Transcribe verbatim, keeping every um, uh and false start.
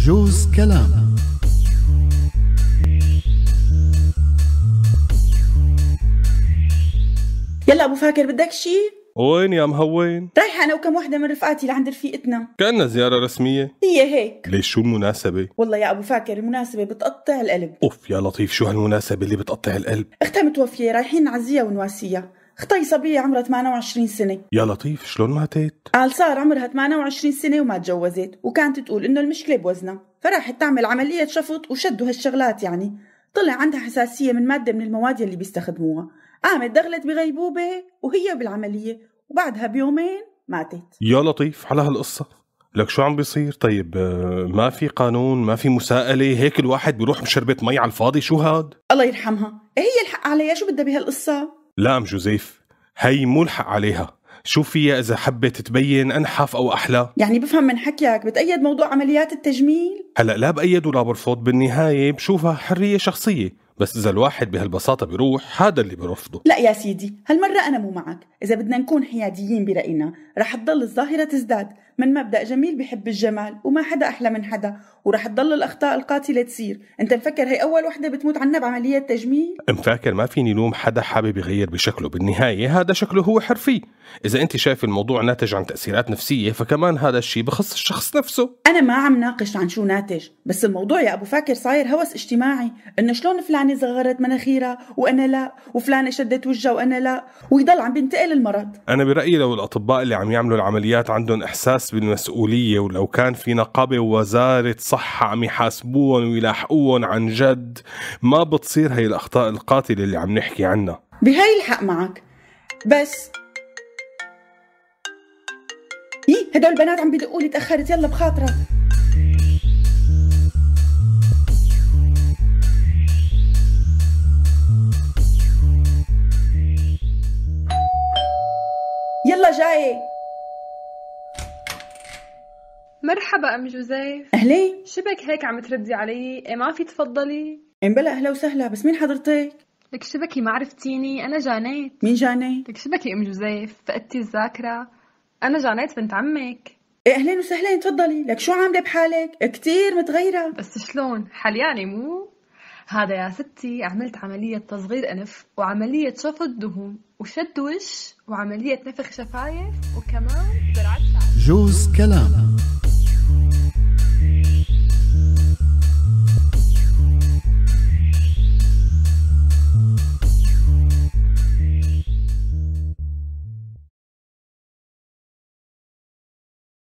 جوز كلام. يلا ابو فاكر بدك شي؟ وين يا مهوين؟ رايحة انا وكم وحدة من رفقاتي لعند رفيقتنا. كأنها زيارة رسمية. هي هيك. ليش شو المناسبة؟ والله يا ابو فاكر المناسبة بتقطع القلب. اوف يا لطيف، شو هالمناسبة اللي بتقطع القلب؟ اختها متوفية، رايحين نعزيها ونواسيها. اختي صبية عمرها ثمانية وعشرين سنة. يا لطيف شلون ماتت؟ قال صار عمرها ثمانية وعشرين سنة وما تجوزت، وكانت تقول انه المشكلة بوزنها، فراحت تعمل عملية شفط وشدوا هالشغلات يعني. طلع عندها حساسية من مادة من المواد اللي بيستخدموها، قامت دخلت بغيبوبة وهي بالعملية، وبعدها بيومين ماتت. يا لطيف على هالقصة، لك شو عم بيصير؟ طيب ما في قانون، ما في مساءلة، هيك الواحد بيروح بشربة مي على الفاضي، شو هاد؟ الله يرحمها، هي الحق عليها، شو بدها بهالقصة؟ لا ام جوزيف، هي مو الحق عليها. شو فيها إذا حبت تبين أنحف أو أحلى؟ يعني بفهم من حكيك بتأيد موضوع عمليات التجميل؟ هلأ لا بأيد ولا برفض، بالنهاية بشوفها حرية شخصية، بس إذا الواحد بهالبساطة بيروح هذا اللي برفضه. لا يا سيدي، هالمرة أنا مو معك. إذا بدنا نكون حياديين برأينا رح تضل الظاهرة تزداد من مبدأ جميل بحب الجمال وما حدا أحلى من حدا، ورح تضل الأخطاء القاتلة تصير. أنت مفكر هي أول وحدة بتموت عنا بعملية تجميل؟ مفكر ما فيني لوم حدا حابب يغير بشكله، بالنهاية هذا شكله هو حرفي. إذا أنت شايف الموضوع ناتج عن تأثيرات نفسية فكمان هذا الشيء بخص الشخص نفسه. أنا ما عم ناقش عن شو ناتج، بس الموضوع يا أبو فاكر صاير هوس اجتماعي، إنه شلون فلانة صغرت مناخيرها وأنا لا، وفلانة شدت وجهها وأنا لا، ويضل عم بينتقل المرض. أنا برأيي لو الأطباء اللي عم يعملوا العمليات عندهم إحساس بالمسؤولية، ولو كان في نقابة ووزارة صحة عم يحاسبوهم ويلاحقوهم عن جد، ما بتصير هي الأخطاء القاتلة اللي عم نحكي عنها. بهاي الحق معك، بس يي هدول البنات عم بيدقوا لي، تأخرت، يلا بخاطرك. يلا جاي. مرحبا ام جوزيف. اهلين. شبك هيك عم تردي علي؟ إيه ما في تفضلي؟ ام بلا اهلا وسهلا، بس مين حضرتك؟ لك شبكي ما عرفتيني؟ انا جانيت. مين جانيت؟ لك شبكي ام جوزيف، فقدتي الذاكرة؟ انا جانيت بنت عمك. ايه اهلين وسهلين، تفضلي. لك شو عامله بحالك؟ كتير متغيره. بس شلون حلياني مو؟ هذا يا ستي عملت عملية تصغير أنف وعملية شفط دهون وشد وش وعملية نفخ شفايف وكمان زرعت شعر. جوز كلام.